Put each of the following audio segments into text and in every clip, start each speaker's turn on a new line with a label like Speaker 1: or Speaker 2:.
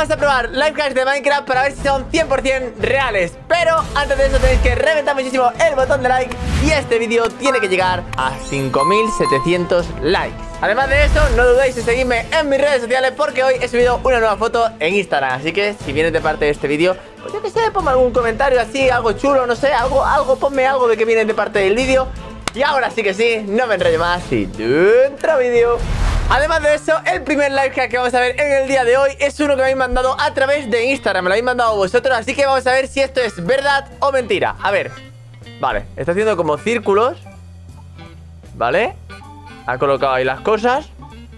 Speaker 1: vamos a probar lifehacks de Minecraft para ver si son 100% reales. Pero antes de eso tenéis que reventar muchísimo el botón de like. Y este vídeo tiene que llegar a 5700 likes. Además de eso, no dudéis en seguirme en mis redes sociales, porque hoy he subido una nueva foto en Instagram. Así que si vienes de parte de este vídeo, pues yo que sé, ponme algún comentario así, algo chulo, no sé, algo, ponme algo de que vienes de parte del vídeo. Y ahora sí que sí, no me enrollo más y dentro vídeo. Además de eso, el primer lifehack que vamos a ver en el día de hoy es uno que me habéis mandado a través de Instagram. Me lo habéis mandado vosotros, así que vamos a ver si esto es verdad o mentira. A ver, vale, está haciendo como círculos. Vale, ha colocado ahí las cosas.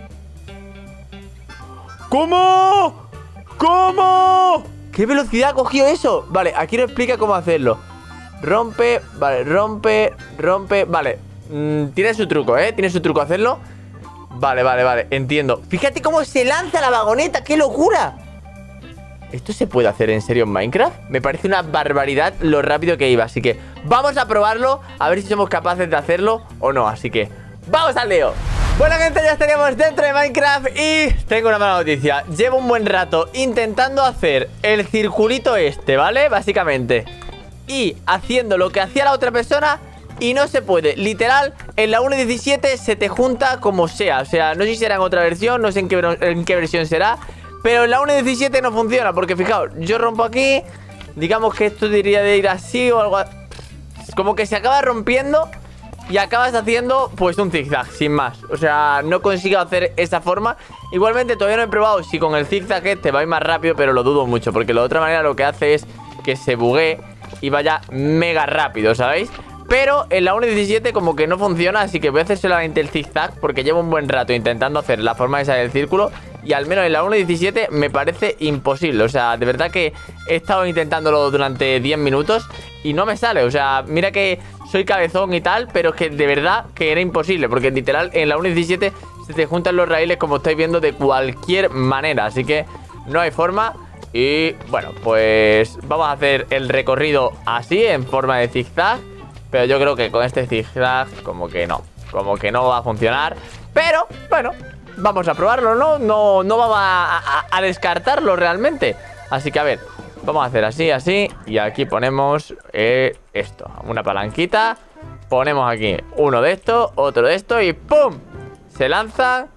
Speaker 1: ¿Cómo? ¿Cómo? ¿Qué velocidad ha cogido eso? Vale, aquí nos explica cómo hacerlo. Rompe, vale, rompe, vale. Tiene su truco, tiene su truco hacerlo. Vale, entiendo. Fíjate cómo se lanza la vagoneta, ¡qué locura! ¿Esto se puede hacer en serio en Minecraft? Me parece una barbaridad lo rápido que iba. Así que vamos a probarlo, a ver si somos capaces de hacerlo o no. Así que ¡vamos al lío! Bueno, gente, ya estaríamos dentro de Minecraft y tengo una mala noticia. Llevo un buen rato intentando hacer el circulito este, ¿vale? Básicamente. Y haciendo lo que hacía la otra persona y no se puede. Literal, en la 1.17 se te junta como sea. O sea, no sé si será en otra versión, no sé en qué versión será, pero en la 1.17 no funciona. Porque fijaos, yo rompo aquí, digamos que esto debería de ir así o algo. Como que se acaba rompiendo y acabas haciendo pues un zigzag, sin más. O sea, no consigo hacer esa forma. Igualmente todavía no he probado si con el zigzag este va a ir más rápido, pero lo dudo mucho, porque de otra manera lo que hace es que se buguee y vaya mega rápido, ¿sabéis? Pero en la 1.17 como que no funciona, así que voy a hacer solamente el zigzag, porque llevo un buen rato intentando hacer la forma esa del círculo y al menos en la 1.17 me parece imposible. O sea, de verdad que he estado intentándolo durante 10 minutos y no me sale. O sea, mira que soy cabezón y tal, pero es que de verdad que era imposible, porque literal en la 1.17 se te juntan los raíles, como estáis viendo, de cualquier manera. Así que no hay forma. Y bueno, pues vamos a hacer el recorrido así, en forma de zigzag. Pero yo creo que con este zigzag como que no va a funcionar. Pero bueno, vamos a probarlo, ¿no? No vamos a descartarlo realmente. Así que a ver, vamos a hacer así. Y aquí ponemos esto, una palanquita. Ponemos aquí uno de estos, otro de estos y ¡pum! Se lanza.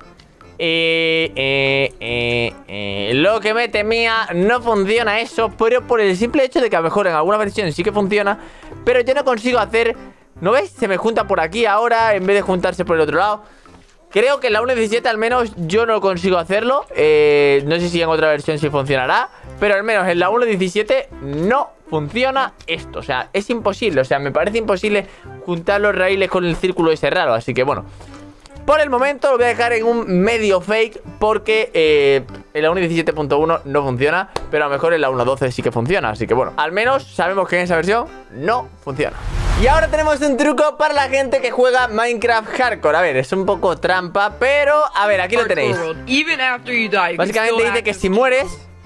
Speaker 1: Lo que me temía, no funciona eso, pero por el simple hecho de que a lo mejor en alguna versión sí que funciona, pero yo no consigo hacer. ¿No veis? Se me junta por aquí ahora en vez de juntarse por el otro lado. Creo que en la 1.17 al menos yo no consigo hacerlo. No sé si en otra versión sí funcionará, pero al menos en la 1.17 no funciona esto. O sea, es imposible. O sea, me parece imposible juntar los raíles con el círculo ese raro. Así que bueno, por el momento lo voy a dejar en un medio fake, porque en la 1.17.1 no funciona, pero a lo mejor en la 1.12 sí que funciona. Así que bueno, al menos sabemos que en esa versión no funciona. Y ahora tenemos un truco para la gente que juega Minecraft Hardcore. A ver, es un poco trampa, pero a ver, aquí lo tenéis. Básicamente dice que si mueres,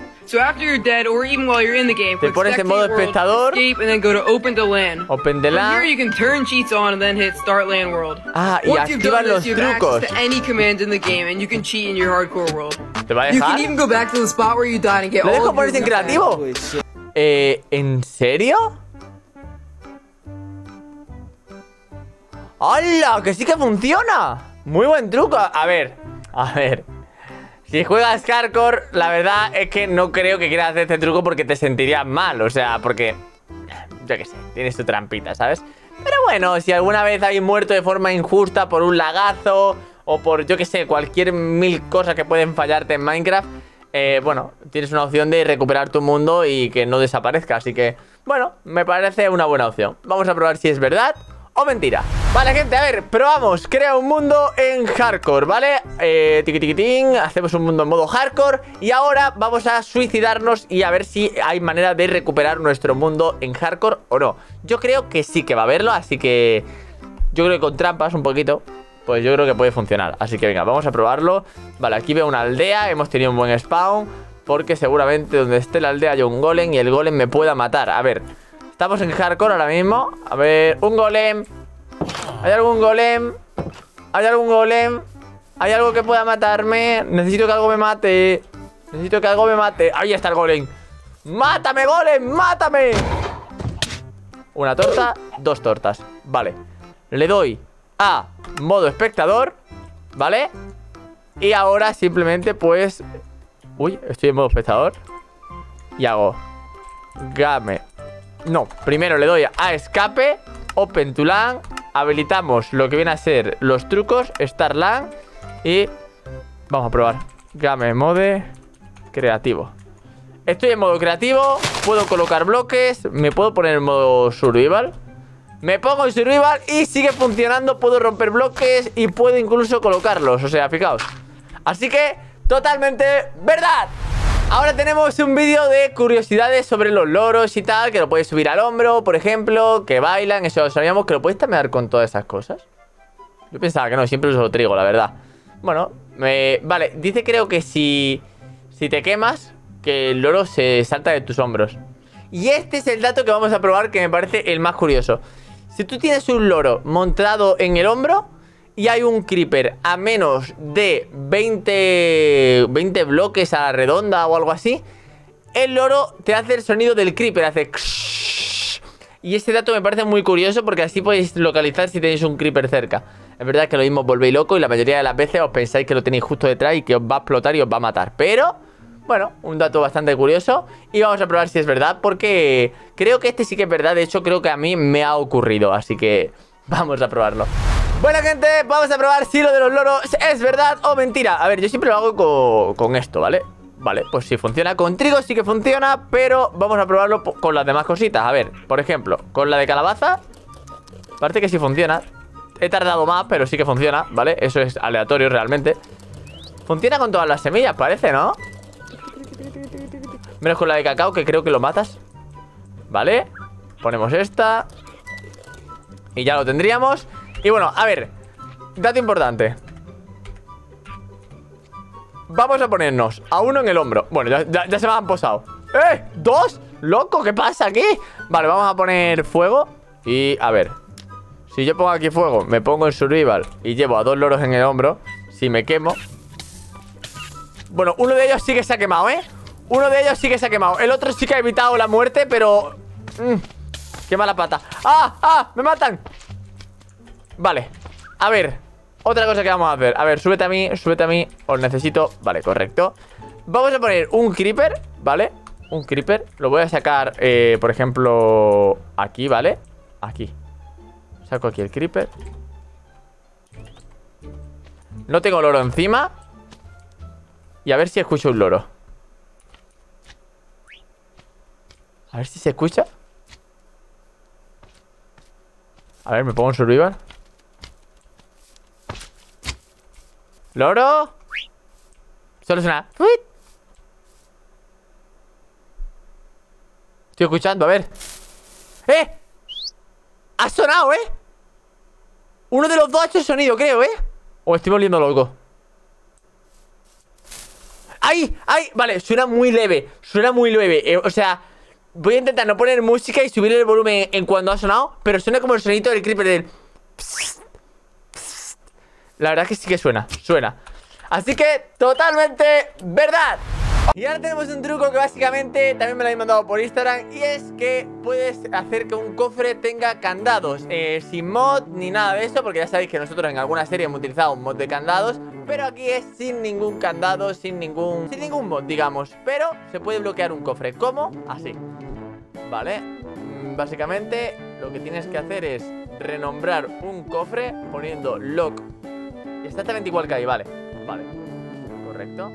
Speaker 1: te pones en modo espectador, Open the Land. Ah, y activan los trucos. ¿Te va a dejar? ¿Lo dejo ponerse en creativo? ¿En serio? ¡Hala! ¡Que sí que funciona! Muy buen truco. A ver. Si juegas hardcore, la verdad es que no creo que quieras hacer este truco porque te sentirías mal. O sea, porque, yo qué sé, tienes tu trampita, ¿sabes? Pero bueno, si alguna vez habéis muerto de forma injusta por un lagazo o por, yo qué sé, cualquier mil cosas que pueden fallarte en Minecraft, bueno, tienes una opción de recuperar tu mundo y que no desaparezca. Así que, bueno, me parece una buena opción. Vamos a probar si es verdad o mentira. Vale, gente, a ver, probamos. Crea un mundo en hardcore, ¿vale? Tiquitín, hacemos un mundo en modo hardcore. Y ahora vamos a suicidarnos y a ver si hay manera de recuperar nuestro mundo en hardcore o no. Yo creo que sí que va a haberlo, así que yo creo que con trampas un poquito, pues yo creo que puede funcionar. Así que venga, vamos a probarlo. Vale, aquí veo una aldea, hemos tenido un buen spawn, porque seguramente donde esté la aldea hay un golem y el golem me pueda matar. A ver, estamos en hardcore ahora mismo. A ver, un golem. ¿Hay algún golem? ¿Hay algún golem? ¿Hay algo que pueda matarme? Necesito que algo me mate. Necesito que algo me mate. Ahí está el golem. ¡Mátame, golem! ¡Mátame! Una torta, 2 tortas. Vale. Le doy a modo espectador, ¿vale? Y ahora simplemente pues... Uy, estoy en modo espectador. Y hago game. No, primero le doy a escape, open to LAN. Habilitamos lo que viene a ser los trucos, Start LAN. Y vamos a probar game mode creativo. Estoy en modo creativo. Puedo colocar bloques. Me puedo poner en modo survival. Me pongo en survival y sigue funcionando. Puedo romper bloques y puedo incluso colocarlos. O sea, fijaos. Así que, totalmente verdad. Ahora tenemos un vídeo de curiosidades sobre los loros y tal. Que lo puedes subir al hombro, por ejemplo. Que bailan, eso lo sabíamos. Que lo puedes tamear con todas esas cosas. Yo pensaba que no, siempre uso trigo, la verdad. Bueno, vale, dice creo que si te quemas, que el loro se salta de tus hombros. Y este es el dato que vamos a probar, que me parece el más curioso. Si tú tienes un loro montado en el hombro y hay un creeper a menos de 20 bloques a la redonda o algo así, el loro te hace el sonido del creeper, hace... Y este dato me parece muy curioso porque así podéis localizar si tenéis un creeper cerca. Es verdad que lo mismo os volvéis loco y la mayoría de las veces os pensáis que lo tenéis justo detrás y que os va a explotar y os va a matar. Pero... bueno, un dato bastante curioso. Y vamos a probar si es verdad, porque creo que este sí que es verdad. De hecho, creo que a mí me ha ocurrido. Así que vamos a probarlo. Bueno, gente, vamos a probar si lo de los loros es verdad o mentira. A ver, yo siempre lo hago con esto, ¿vale? Vale, pues si funciona con trigo sí que funciona. Pero vamos a probarlo con las demás cositas. A ver, por ejemplo, con la de calabaza parece que sí funciona. He tardado más, pero sí que funciona, ¿vale? Eso es aleatorio realmente. Funciona con todas las semillas, parece, ¿no? Menos con la de cacao, que creo que lo matas. Vale, ponemos esta y ya lo tendríamos. Y bueno, a ver, dato importante. Vamos a ponernos a uno en el hombro. Bueno, ya se me han posado. ¡Eh! ¿2? ¡Loco! ¿Qué pasa aquí? Vale, vamos a poner fuego. Y a ver, si yo pongo aquí fuego, me pongo en survival y llevo a 2 loros en el hombro, si me quemo... Bueno, uno de ellos sí que se ha quemado, ¿eh? Uno de ellos sí que se ha quemado. El otro sí que ha evitado la muerte, pero... qué mala pata. ¡Ah! ¡Ah! ¡Me matan! Vale, a ver, otra cosa que vamos a hacer. A ver, súbete a mí, súbete a mí. Os necesito, vale, correcto. Vamos a poner un creeper, ¿vale? Un creeper, lo voy a sacar, por ejemplo, aquí, ¿vale? Aquí. Saco aquí el creeper. No tengo loro encima. Y a ver si escucho un loro. A ver si se escucha. A ver, me pongo en survival. ¿Loro? Solo suena. Estoy escuchando, a ver. ¡Eh! ¡Ha sonado, eh! Uno de los dos ha hecho sonido, creo, ¿eh? O estoy volviendo loco. ¡Ay! ¡Ay! Vale, suena muy leve. Suena muy leve. O sea, voy a intentar no poner música y subir el volumen en cuando ha sonado, pero suena como el sonido del creeper del... La verdad es que sí que suena. Suena. Así que, totalmente verdad. Y ahora tenemos un truco que básicamente también me lo habéis mandado por Instagram. Y es que puedes hacer que un cofre tenga candados, sin mod ni nada de eso, porque ya sabéis que nosotros en alguna serie hemos utilizado un mod de candados, pero aquí es sin ningún candado, sin ningún mod, digamos. Pero se puede bloquear un cofre. ¿Cómo? Así. Vale. Básicamente lo que tienes que hacer es renombrar un cofre poniendo lock. Exactamente igual que ahí, vale. Vale. Correcto.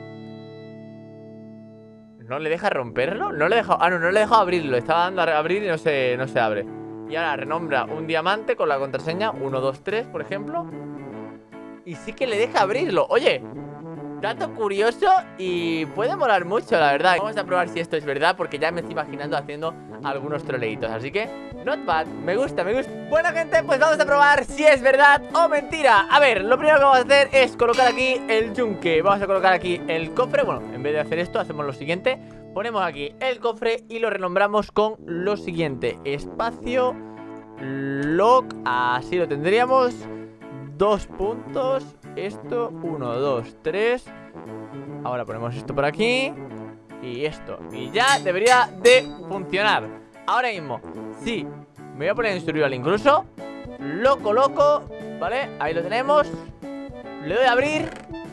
Speaker 1: ¿No le deja romperlo? No le deja... Ah, no le he dejado abrirlo. Estaba dando a abrir y no se abre. Y ahora renombra un diamante con la contraseña 123, por ejemplo. Y sí que le deja abrirlo. Oye, dato curioso y puede molar mucho, la verdad. Vamos a probar si esto es verdad, porque ya me estoy imaginando haciendo algunos troleitos. Así que, not bad, me gusta, me gusta. Bueno, gente, pues vamos a probar si es verdad o mentira. A ver, lo primero que vamos a hacer es colocar aquí el yunque. Vamos a colocar aquí el cofre. Bueno, en vez de hacer esto, hacemos lo siguiente. Ponemos aquí el cofre y lo renombramos con lo siguiente: espacio lock. Así lo tendríamos. 2 puntos. Esto, 1, 2, 3. Ahora ponemos esto por aquí. Y esto. Y ya debería de funcionar. Ahora mismo, sí, me voy a poner en survival incluso. Lo coloco, ¿vale? Ahí lo tenemos. Le doy a abrir.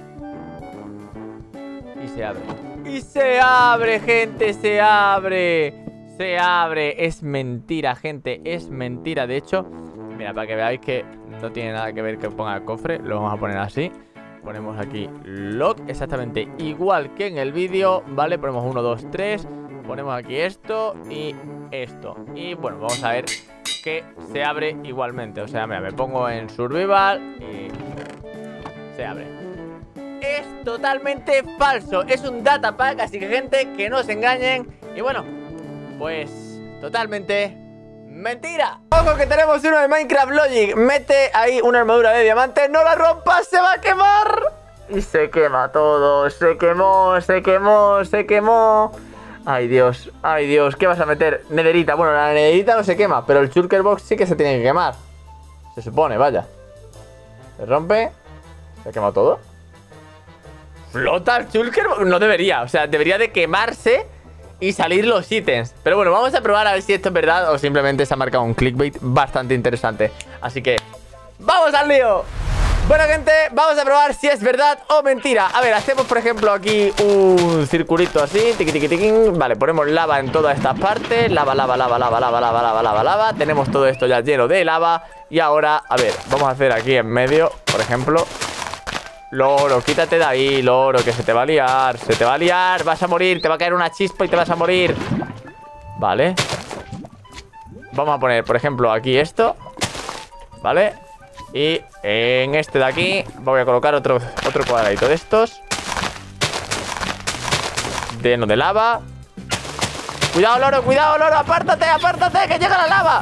Speaker 1: Y se abre. Y se abre, gente, se abre. Se abre. Es mentira, gente, es mentira. De hecho, mira, para que veáis que no tiene nada que ver que ponga el cofre, lo vamos a poner así. Ponemos aquí lock, exactamente igual que en el vídeo, ¿vale? Ponemos 1, 2, 3. Ponemos aquí esto y esto. Y bueno, vamos a ver que se abre igualmente. O sea, mira, me pongo en survival y se abre. Es totalmente falso. Es un data pack, así que gente, que no se engañen. Y bueno, pues totalmente mentira. Ojo que tenemos uno de Minecraft Logic. Mete ahí una armadura de diamante. No la rompas, se va a quemar. Y se quema todo. Se quemó, se quemó, se quemó. Ay Dios, ¿qué vas a meter? Nederita, bueno, la nederita no se quema, pero el shulker box sí que se tiene que quemar. Se supone, vaya. Se rompe. ¿Se ha quemado todo? ¿Flota el shulker box? No debería, o sea, debería de quemarse y salir los ítems. Pero bueno, vamos a probar a ver si esto es verdad o simplemente se ha marcado un clickbait bastante interesante. Así que, ¡vamos al lío! Bueno, gente, vamos a probar si es verdad o mentira. A ver, hacemos, por ejemplo, aquí un circulito así, tiqui, tiqui, tiqui. Vale, ponemos lava en todas estas partes. Lava, lava, lava, lava, lava, lava, lava, lava, lava. Tenemos todo esto ya lleno de lava. Y ahora, a ver, vamos a hacer aquí en medio, por ejemplo. Loro, quítate de ahí, loro, que se te va a liar. Se te va a liar, vas a morir. Te va a caer una chispa y te vas a morir. Vale. Vamos a poner, por ejemplo, aquí esto. Vale. Y en este de aquí voy a colocar otro cuadradito de estos. Lleno de lava. Cuidado, loro, apártate, apártate, que llega la lava.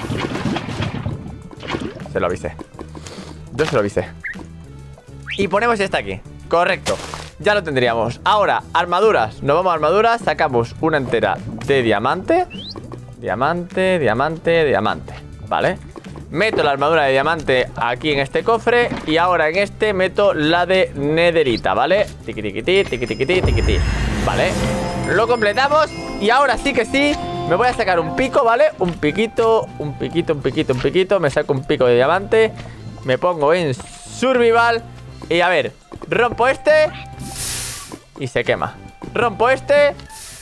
Speaker 1: Se lo avisé. Yo se lo avisé. Y ponemos esta aquí. Correcto, ya lo tendríamos. Ahora, armaduras. Nos vamos a armaduras, sacamos una entera de diamante. Diamante, diamante, diamante. Vale. Meto la armadura de diamante aquí en este cofre. Y ahora en este meto la de nederita, ¿vale? Tiqui, tiqui, tiqui, tiqui, tiqui. Vale. Lo completamos. Y ahora sí que sí, me voy a sacar un pico, ¿vale? Un piquito, un piquito, un piquito, un piquito. Me saco un pico de diamante. Me pongo en survival. Y a ver, rompo este y se quema. Rompo este.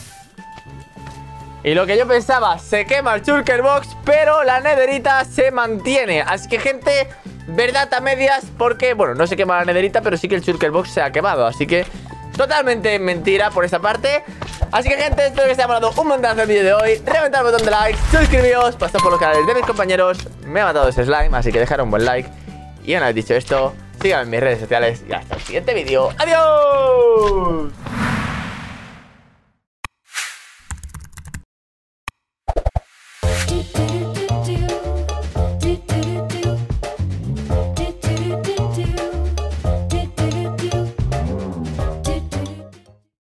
Speaker 1: Y lo que yo pensaba, se quema el shulker box, pero la nederita se mantiene. Así que, gente, verdad a medias, porque, bueno, no se quema la nederita, pero sí que el shulker box se ha quemado. Así que, totalmente mentira por esa parte. Así que, gente, espero que os haya molado un montazo el vídeo de hoy. Reventad el botón de like, suscribíos, pasad por los canales de mis compañeros. Me ha matado ese slime, así que dejad un buen like. Y una vez dicho esto, síganme en mis redes sociales y hasta el siguiente vídeo. ¡Adiós!
Speaker 2: Do do